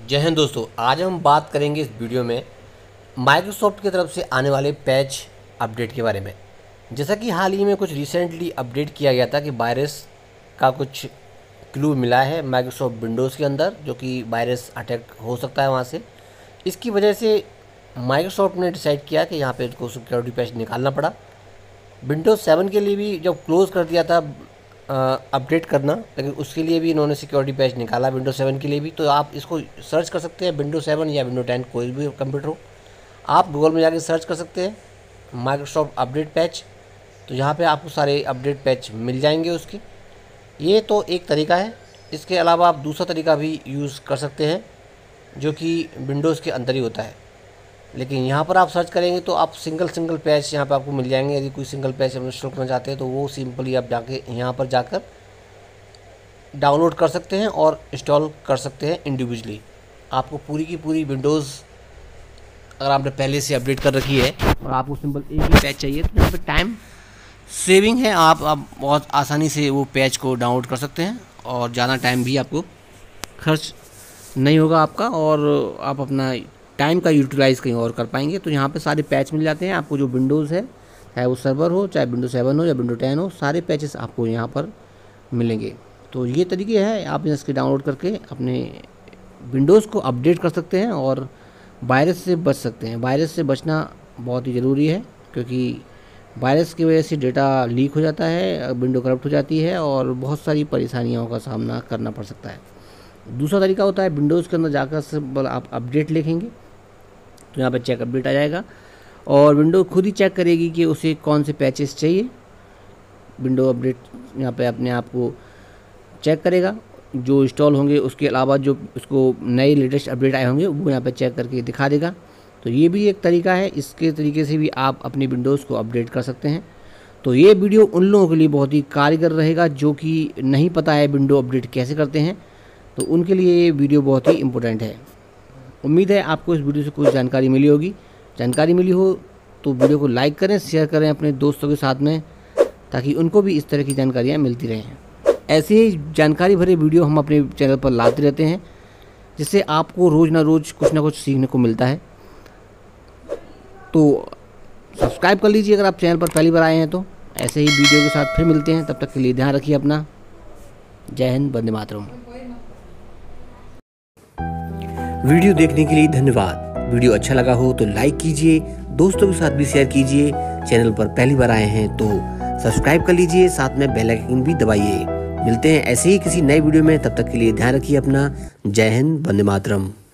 जय हिंद दोस्तों। आज हम बात करेंगे इस वीडियो में माइक्रोसॉफ्ट की तरफ से आने वाले पैच अपडेट के बारे में। जैसा कि हाल ही में कुछ रिसेंटली अपडेट किया गया था कि वायरस का कुछ क्लू मिला है माइक्रोसॉफ्ट विंडोज़ के अंदर, जो कि वायरस अटैक हो सकता है वहाँ से। इसकी वजह से माइक्रोसॉफ्ट ने डिसाइड किया कि यहाँ पे इसको सिक्योरिटी पैच निकालना पड़ा। विंडोज़ 7 के लिए भी जब क्लोज़ कर दिया था अपडेट करना, लेकिन उसके लिए भी इन्होंने सिक्योरिटी पैच निकाला विंडोज़ 7 के लिए भी। तो आप इसको सर्च कर सकते हैं, विंडोज़ 7 या विंडोज़ 10 कोई भी कंप्यूटर हो, आप गूगल में जाके सर्च कर सकते हैं माइक्रोसॉफ्ट अपडेट पैच। तो यहाँ पे आपको सारे अपडेट पैच मिल जाएंगे उसके। ये तो एक तरीका है। इसके अलावा आप दूसरा तरीका भी यूज़ कर सकते हैं, जो कि विंडोज़ के अंदर ही होता है, लेकिन यहाँ पर आप सर्च करेंगे तो आप सिंगल पैच यहाँ पर आपको मिल जाएंगे। यदि कोई सिंगल पैच हम इंस्टॉल करना चाहते हैं तो वो सिंपली आप जाके यहाँ पर जाकर डाउनलोड कर सकते हैं और इंस्टॉल कर सकते हैं इंडिविजुअली। आपको पूरी की पूरी विंडोज़ अगर आपने पहले से अपडेट कर रखी है और आपको सिंपल एक ही पैच चाहिए तो यहाँ पर टाइम सेविंग है। आप बहुत आसानी से वो पैच को डाउनलोड कर सकते हैं और ज़्यादा टाइम भी आपको खर्च नहीं होगा आपका, और आप अपना टाइम का यूटिलाइज़ कहीं और कर पाएंगे। तो यहाँ पे सारे पैच मिल जाते हैं आपको, जो विंडोज़ है, चाहे वो सर्वर हो, चाहे विंडोज़ 7 हो या विंडोज़ 10 हो, सारे पैचेस आपको यहाँ पर मिलेंगे। तो ये तरीके हैं, आप इसके डाउनलोड करके अपने विंडोज़ को अपडेट कर सकते हैं और वायरस से बच सकते हैं। वायरस से बचना बहुत ही ज़रूरी है, क्योंकि वायरस की वजह से डेटा लीक हो जाता है, विंडो करप्ट हो जाती है और बहुत सारी परेशानियों का सामना करना पड़ सकता है। दूसरा तरीका होता है विंडोज़ के अंदर जाकर सिंपल आप अपडेट लिखेंगे तो यहाँ पर चेक अपडेट आ जाएगा और विंडो खुद ही चेक करेगी कि उसे कौन से पैचेस चाहिए। विंडो अपडेट यहाँ पे अपने आप को चेक करेगा जो इंस्टॉल होंगे, उसके अलावा जो उसको नए लेटेस्ट अपडेट आए होंगे वो यहाँ पे चेक करके दिखा देगा। तो ये भी एक तरीका है, इसके तरीके से भी आप अपनी विंडोज़ को अपडेट कर सकते हैं। तो ये वीडियो उन लोगों के लिए बहुत ही कारगर रहेगा जो कि नहीं पता है विंडो अपडेट कैसे करते हैं, तो उनके लिए ये वीडियो बहुत ही इम्पोर्टेंट है। उम्मीद है आपको इस वीडियो से कुछ जानकारी मिली होगी। जानकारी मिली हो तो वीडियो को लाइक करें, शेयर करें अपने दोस्तों के साथ में, ताकि उनको भी इस तरह की जानकारियाँ मिलती रहें। ऐसे ही जानकारी भरे वीडियो हम अपने चैनल पर लाते रहते हैं, जिससे आपको रोज़ ना कुछ सीखने को मिलता है। तो सब्सक्राइब कर लीजिए अगर आप चैनल पर पहली बार आए हैं तो। ऐसे ही वीडियो के साथ फिर मिलते हैं, तब तक के लिए ध्यान रखिए अपना। जय हिंद, वंदे मातरम। वीडियो देखने के लिए धन्यवाद। वीडियो अच्छा लगा हो तो लाइक कीजिए, दोस्तों के साथ भी शेयर कीजिए। चैनल पर पहली बार आए हैं तो सब्सक्राइब कर लीजिए, साथ में बेल आइकन भी दबाइए। मिलते हैं ऐसे ही किसी नए वीडियो में, तब तक के लिए ध्यान रखिए अपना। जय हिंद, वंदे मातरम।